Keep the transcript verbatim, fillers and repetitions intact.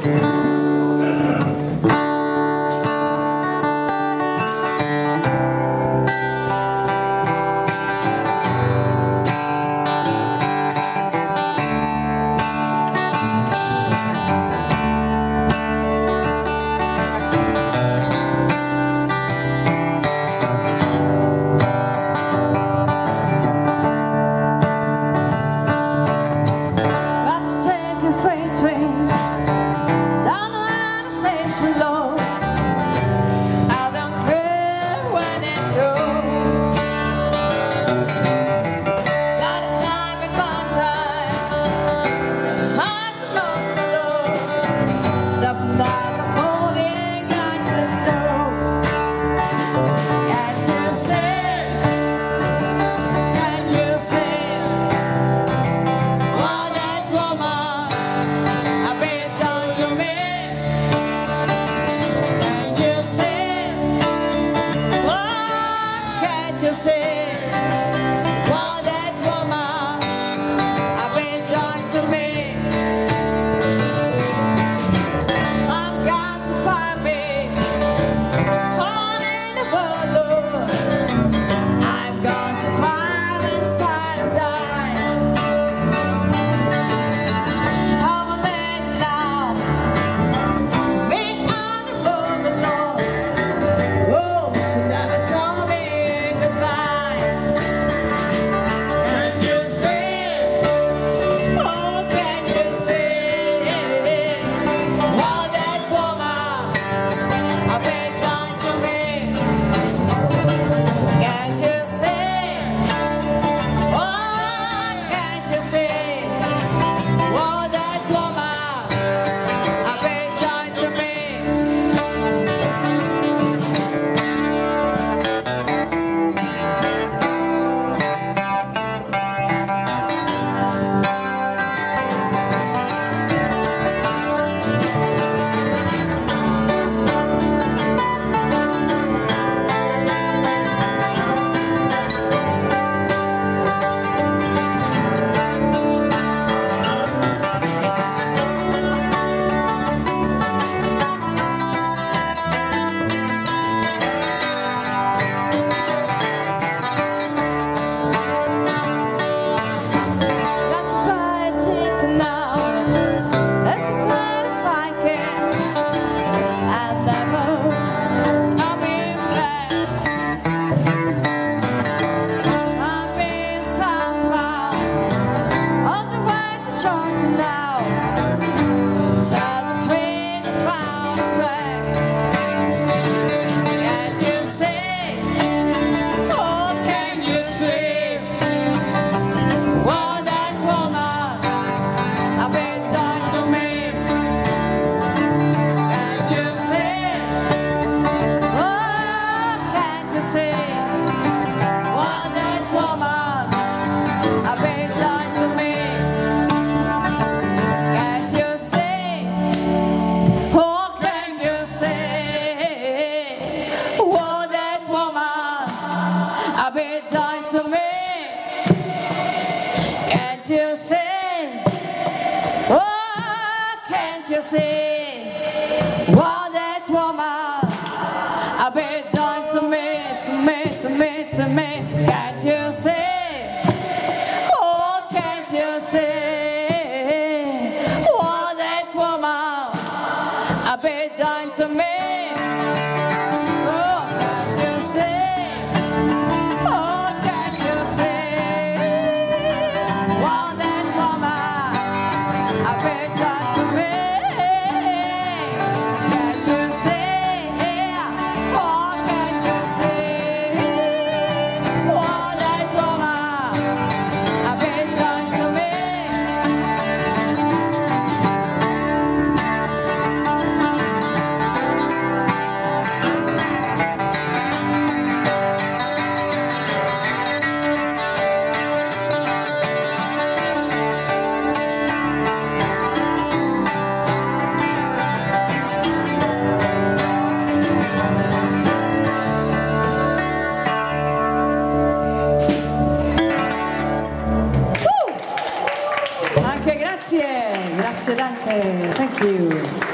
you see what that woman I've been done to me, to me, to me, to me? Can't you see? Oh, can't you see what that woman I've been done to me? Oh, can't you see? Oh, can't you see what that woman I've been done to me? Anche grazie, grazie Dante, thank you.